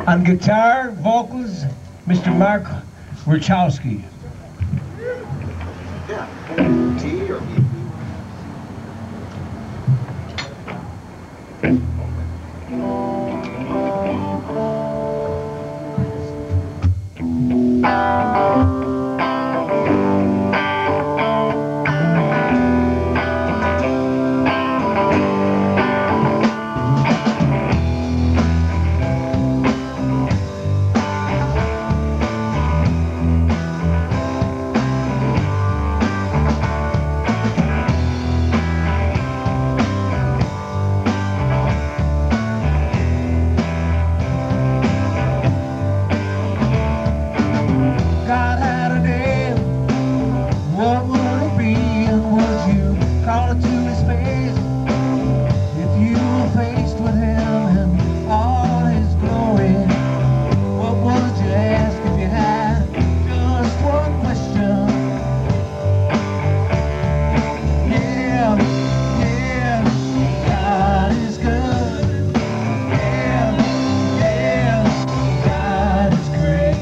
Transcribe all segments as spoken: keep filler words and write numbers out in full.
On guitar, vocals, Mister Mark Werchowski. Yeah. T or E? God had a name, what would it be? And would you call it to his face? If you were faced with him in all his glory, what would you ask if you had just one question? Yeah, yeah, God is good. Yeah, yeah, God is great.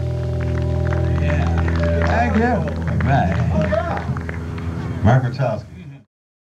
Right. Mark Werchowski.